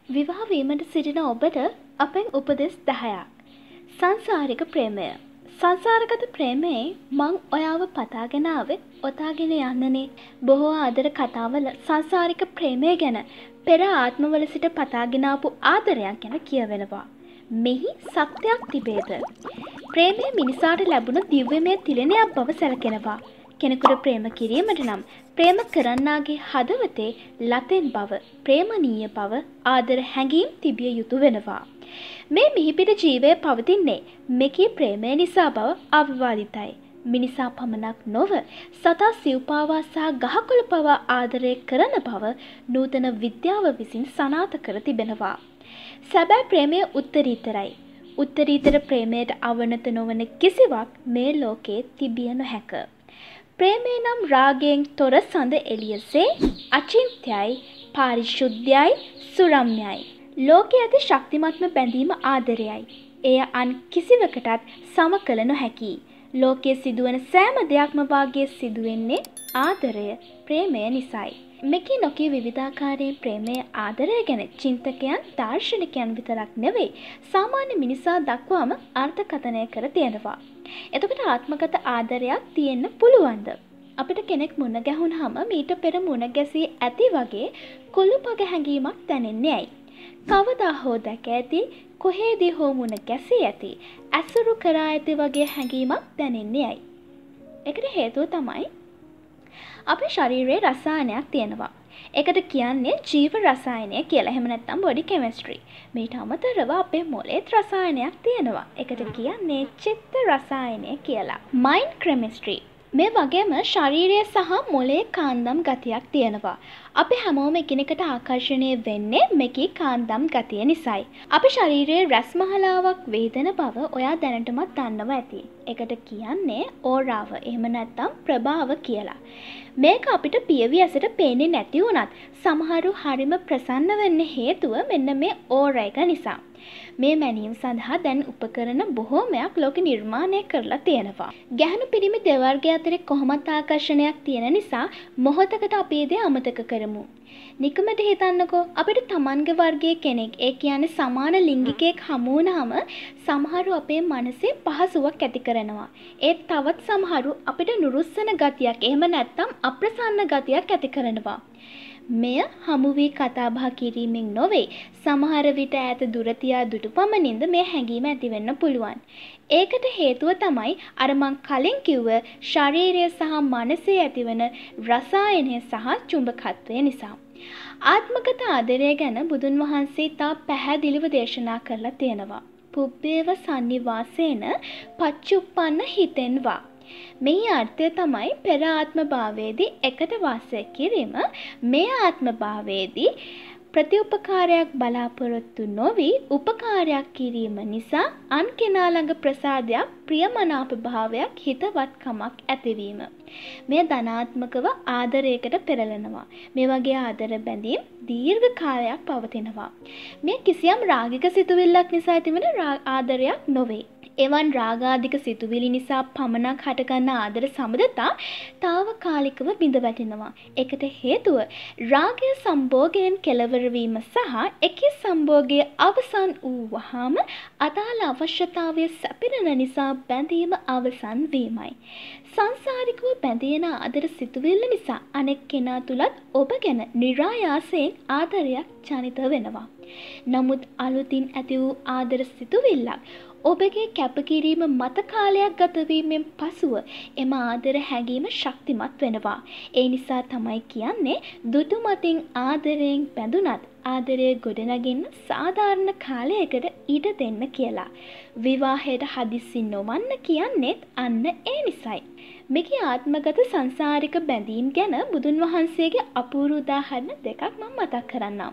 විවාහ වීමට සිටින ඔබට අපෙන් උපදෙස් 10ක්. සංසාරික ප්‍රේමය. සංසාරගත ප්‍රේමයේ මං ඔයාව පතාගෙන ආවේ ඔතාගෙන යන්නනේ. බොහෝ ආදර කතාවල සංසාරික ප්‍රේමය ගැන පෙර ආත්මවල සිට පතාගෙන ආපු ආදරයක් ගැන කියවෙනවා. මෙහි සත්‍යයක් තිබේද? ප්‍රේමය මිනිසාට ලැබුණ දිව්‍යමය තිලනයක් බව සැලකෙනවා. කෙනෙකුට ප්‍රේම කිරීමට නම් ප්‍රේම කරන්නාගේ හදවතේ ලතෙන් බව, ප්‍රේමණීය බව, ආදර හැඟීම් තිබිය යුතු වෙනවා. මේ මිහිපිට ජීවය පවතින්නේ මෙකී ප්‍රේමය නිසා බව අවවාදිතයි. මිනිසා පමණක් නොව සතා සිව්පාවා සහ ගහකොළ පවා ආදරය කරන බව නූතන විද්‍යාව විසින් සනාථ කර තිබෙනවා. සැබෑ ප්‍රේමය උත්තරීතරයි. උත්තරීතර ප්‍රේමයට අවනත නොවන කිසිවක් මේ ලෝකයේ තිබිය නොහැක. ප්‍රේමය නම් රාගයෙන් තොර සඳ එළියසේ අචින්ත්‍යයි, පාරිශුද්ධයයි, සුරම්‍යයි. ලෝකයේ ඇති ශක්තිමත්ම බැඳීම ආදරයයි. එය අන් කිසිවකටත් සම කළ නොහැකි. ලෝකයේ සිදුවන සෑම දෙයක්ම වාගේ සිදුවෙන්නේ ආදරය, ප්‍රේමය නිසායි. මෙකි නොකී විවිධාකාරයෙන් ප්‍රේමය ආදරය ගැන චින්තකයන්, දාර්ශනිකයන් විතරක් නෙවෙයි සාමාන්‍ය මිනිසා දක්වාම අර්ථකථනය කර තියෙනවා. එතකොට ආත්මගත ආදරයක් තියෙන්න පුළුවන්ද? අපිට කෙනෙක් මුණ ගැහුනහම මීට පෙර මුණ ගැසී ඇති වගේ කුළුපග හැඟීමක් දැනෙන්නේ ඇයි? කවදා හෝ දැක ඇති, කොහේදී හෝ මුණ ගැසී ඇති, ඇසුරු කරා ඇති වගේ හැඟීමක් දැනෙන්නේ ඇයි? ඒකට හේතුව තමයි අපේ ශරීරයේ රසායනයක් තියෙනවා. ඒකට කියන්නේ ජීව රසායනය කියලා. එහෙම නැත්නම් බොඩි කෙමිස්ට්‍රි. මේට අමතරව අපේ මොළේත් රසායනයක් තියෙනවා. ඒකට කියන්නේ චිත්ත රසායනය කියලා. Mind chemistry. මේ වගේම ශරීරය සහ මොළයේ කාන්දම් ගතියක් තියෙනවා. අපි හැමෝම එකිනෙකට ආකර්ෂණය වෙන්නේ මේකී කාන්දම් ගතිය නිසායි. අපේ ශරීරයේ රස්මහලාවක් වේදන බව ඔයා දැනටමත් දන්නවා ඇති. ඒකට කියන්නේ ඕරාව. එහෙම නැත්නම් ප්‍රභාව කියලා. මේක අපිට පියවි ඇසට පේන්නේ නැති වුණත් සමහරු හරිම ප්‍රසන්න වෙන්න හේතුව මෙන්න මේ ඕරා එක නිසා. මේ මැනීම් සඳහා දැන් උපකරණ බොහෝමයක් ලෝකෙ නිර්මාණය කරලා තියෙනවා. ගැහණු පිරිමි දෙවර්ග අතරේ කොහොමත් ආකර්ෂණයක් තියෙන නිසා මොහොතකට අපි ඒ දේ අමතක කරමු. නිකමට හිතන්නකෝ අපිට තමන්ගේ වර්ගයේ කෙනෙක්, ඒ කියන්නේ සමාන ලිංගිකයෙක් හමු වුණාම සමහරු අපේ මනසේ පහසුවක් ඇති කරනවා. ඒත් තවත් සමහරු අපිට නුරුස්සන ගතියක්, එහෙම නැත්නම් අප්‍රසන්න ගතියක් ඇති කරනවා. මෙය හමු වී කතා බහ කිරීමෙන් නොවේ. සමහර විට ඈත දුර තියා දුටු පමණින්ද මේ හැඟීම ඇති වෙන්න පුළුවන්. ඒකට හේතුව තමයි අර මං කලින් කිව්ව ශරීරය සහ මනසේ ඇතිවන රසායනය සහ චුම්බකත්වය නිසා. ආත්මගත ආදරය ගැන බුදුන් වහන්සේ තා පැහැදිලිව දේශනා කරලා තියෙනවා. පුබ්බේව සන්නිවාසේන පච්චුප්පන්න හිතෙන්වා. මේ අර්ථය තමයි පෙර ආත්ම භාවයේදී එකට වාසය කිරීම, මේ ආත්ම භාවයේදී ප්‍රතිඋපකාරයක් බලාපොරොත්තු නොවි උපකාරයක් කිරීම නිසා අන් කෙනා ළඟ ප්‍රසාදයක්, ප්‍රියමනාප භාවයක්, හිතවත්කමක් ඇතිවීම. මේ ධනාත්මකව ආදරයකට පෙරලෙනවා. මේ වගේ ආදර බැඳීම් දීර්ඝ කාලයක් පවතිනවා. මේ කිසියම් රාගික සිතුවිල්ලක් නිසා ඇතිවන ආදරයක් නොවේ. එවන් රාගාධික සිතුවිලි නිසා පමණක් හටගන්න ආදර සම්බන්ධතා తాවකාලිකව බිඳ වැටෙනවා. ඒකට හේතුව රාගය සම්භෝගයෙන් කෙලවර වීම සහ එකී සම්භෝගය අවසන් වූ වහාම අදාළ අවශ්‍යතාවය සැපිරෙන නිසා බැඳීම අවසන් වීමයි. සංසාරිකව බැඳෙන ආදර සිතුවිල්ල නිසා අනෙක් කෙනා තුලත් ඔබ ගැන નિરાයාසයෙන් ආදරයක් ජනිත වෙනවා. නමුත් අලුතින් ඇති වූ ආදර සිතුවිල්ලක් ඔබගේ කැපකිරීම මත කාලයක් ගත වීමෙන් පසුව එම ආදර හැඟීම ශක්තිමත් වෙනවා. ඒ නිසා තමයි කියන්නේ දුටු මතින් ආදරයෙන් බැඳුනත් ආදරය ගොඩනගින්න සාධාරණ කාලයකට ඉඩ දෙන්න කියලා. විවාහයට හදිස්සි නොවන්න කියන්නේත් අන්න ඒ නිසයි. මේකේ ආත්මගත සංසාරික බැඳීම් ගැන බුදුන් වහන්සේගේ අපූර්ව උදාහරණ දෙකක් මම මතක් කරන්නම්.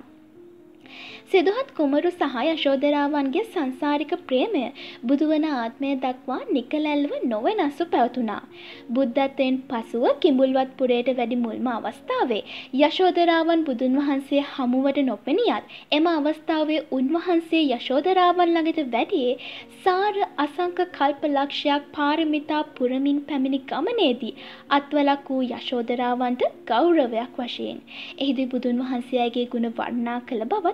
සිදුහත් කුමරු සහ යශෝදරාවන්ගේ සංසාරික ප්‍රේමය බුදුවන ආත්මය දක්වා නිකලැල්ව නොවෙනස්ව පැවතුණා. බුද්ධත්වයෙන් පසුව කිඹුල්වත් පුරයට වැඩි මුල්ම අවස්ථාවේ යශෝදරාවන් බුදුන් වහන්සේ හමුවට නොපෙනියත් එම අවස්ථාවේ උන්වහන්සේ යශෝදරාවන් ළඟට වැඩියේ සාර අසංක කල්ප ලක්ෂයක් පාරමිතා පුරමින් පැමිණි ගමනේදී අත්වලක් වූ යශෝදරාවන්ට ගෞරවයක් වශයෙන්. එහිදී බුදුන් වහන්සේගේ ගුණ වර්ණනා කළ බවත්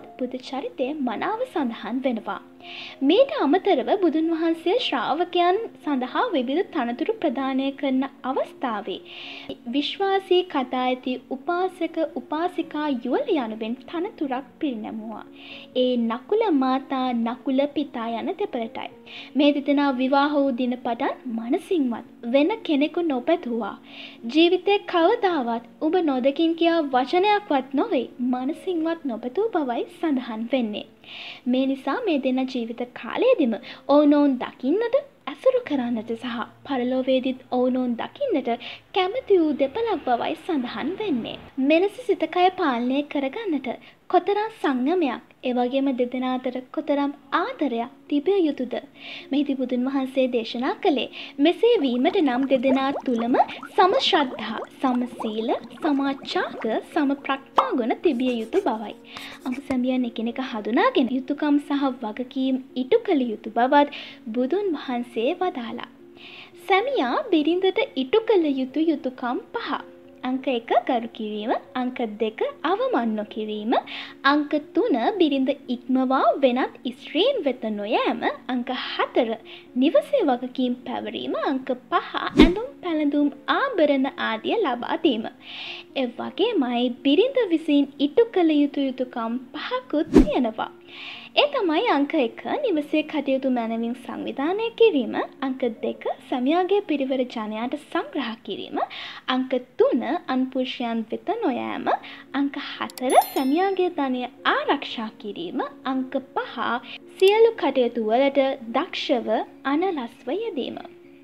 බැලුවොත් බුදු චරිතය මනාව සඳහන් වෙනවා. මීට අමතරව බුදුන් වහන්සේ ශ්‍රාවකයන් සඳහා විවිධ තනතුරු ප්‍රදානය කරන අවස්ථාවේ විශ්වාසී කතා ඇති උපාසක උපාසිකා යුවල යනුවෙන් තනතුරක් පිරිනැමුවා. ඒ නකුල මාතා නකුල පිතා යන දෙපළටයි. මේ දෙදෙනා විවාහ වූ දින පටන් මනසින්වත් වෙන කෙනෙකු නොපැතුවා. ජීවිතේ කවදාවත් ඔබ නොදකින් කියා වචනයක්වත් නොවේ මනසින්වත් නොපැතූ බවයි සඳහන් වෙන්නේ. මේ නිසා මේ දෙන ජීවිත කාලයේදීම ඔවුනොවුන් දකින්නට ඇසුරු කරන්නට සහ පරලෝවේදීත් ඔවුනොවුන් දකින්නට කැමති වූ දෙපළක් බවයි සඳහන් වෙන්නේ. මෙලෙස සිතකය පාලනය කරගන්නට කොතරම් සංයමයක් එවැගේම දෙදෙනා අතර කොතරම් ආදරයක් තිබිය යුතුද? මෙහිදී බුදුන් වහන්සේ දේශනා කළේ මෙසේ වීමට නම් දෙදෙනා තුලම සම ශ්‍රද්ධා, සම සීල, සමාචාර, සම ප්‍රඥා ගුණ තිබිය යුතු බවයි. අමුසැමියන් එකිනෙක හඳුනාගෙන යුතුයකම් සහ වගකීම් ඉටු කළ යුතු බවත් බුදුන් වහන්සේ වදාළා. සැමියා බිරිඳට ඉටු කළ යුතු යුතුයකම් 5. අංක 1 ගරු කිරීම, අංක 2 අවමන් නොකිරීම, අංක 3 බිරිඳ ඉක්මවා වෙනත් ස්ත්‍රීන් වෙත නොයෑම, අංක 4 නිවසේ වගකීම් පැවරීම, අංක 5 ඇඳුම් පැළඳුම් ආභරණ ආදිය ලබා දීම. ඒ වගේමයි බිරිඳ විසින් ඉටු කළ යුතු යුතුයකම් 5කුත් තියෙනවා. ඒ තමයි අංක 1 නිවසේ කටයුතු මැනවින් සංවිධානය කිරීම, අංක 2 සැමියාගේ පිරිවර ජනයාට සංග්‍රහ කිරීම, අංක 3 අන්පුරුෂයන් වෙත නොයෑම, අංක 4 සැමියාගේ ධනය ආරක්ෂා කිරීම, අංක 5 සියලු කටයුතු වලට දක්ෂව අනලස්ව යෙදීම.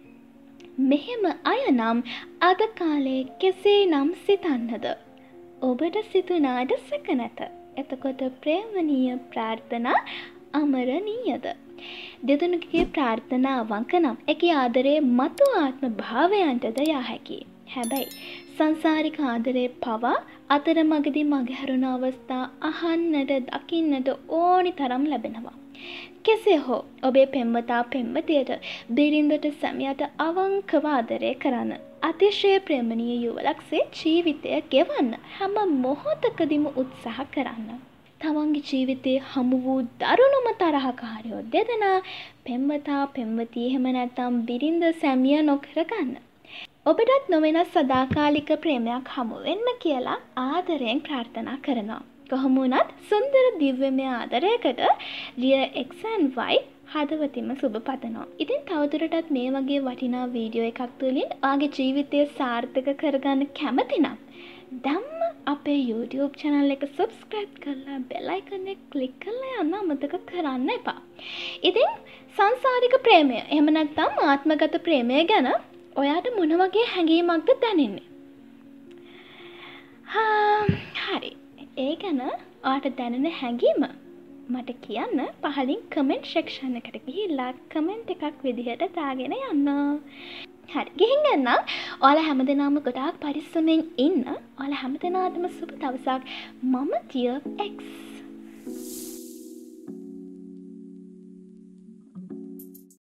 මෙහෙම අය නම් අද කාලේ කෙසේනම් සිතන්නද? ඔබට සිතුනාට සැක නැත. එතකොට ප්‍රේමණීය ප්‍රාර්ථනා අමරණීයද? දෙදෙනෙකුගේ ප්‍රාර්ථනා අවංක නම් ඒකේ ආදරේ මතු ආත්ම භාවයන්ටද යා හැකියි. හැබැයි සංසාරික ආදරේ පවා අතරමඟදී මගහැරුණ අවස්ථා අහන්නට දකින්නට ඕනි තරම් ලැබෙනවා. කෙසේ හෝ ඔබේ පෙම්වතා පෙම්වතියට බිරිඳට සැමියාට අවංකව ආදරය කරන්න, අතිශය ප්‍රේමණීය යුවලක්සේ ජීවිතය ගෙවන්න හැම මොහොතකදීම උත්සාහ කරන්න. තමන්ගේ ජීවිතයේ හමු වූ දරුණුම තරහකාරයෝ දෙදෙනා පෙම්වතා පෙම්වතිය එහෙම නැත්නම් බිරිඳ සැමියා නොකර ගන්න. ඔබටත් නොවෙනස් සදාකාලික ප්‍රේමයක් හමු වෙන්න කියලා ආදරයෙන් ප්‍රාර්ථනා කරනවා. කොහොම වුණත් සුන්දර දිව්‍යමය ආදරයකට Dear X and Y හදවතින්ම සුබ පතනවා. ඉතින් තවදුරටත් මේ වගේ වටිනා වීඩියෝ එකක් තුලින් ඔයාගේ ජීවිතය සාර්ථක කරගන්න කැමති නම් ධම්ම අපේ YouTube channel එක subscribe කරලා bell icon එක click කරලා යන්න අමතක කරන්න එපා. ඉතින් සංසාරික ප්‍රේමය එහෙම නැත්නම් ආත්මගත ප්‍රේමය ගැන ඔයාට මොන වගේ හැඟීමක්ද දැනෙන්නේ? හරි. ඒ ගැන ඔයාට දැනෙන හැඟීම මට කියන්න පහලින් කමෙන්ට් සෙක්ෂන් එකට ගිහිල්ලා කමෙන්ට් එකක් විදිහට දාගෙන යන්න. හරි. ගිහින් ගන්න. ඔයාලා හැමදෙනාම ගොඩාක් පරිස්සමෙන් ඉන්න. ඔයාලා හැමදෙනාටම සුබ දවසක්. මම Dear X.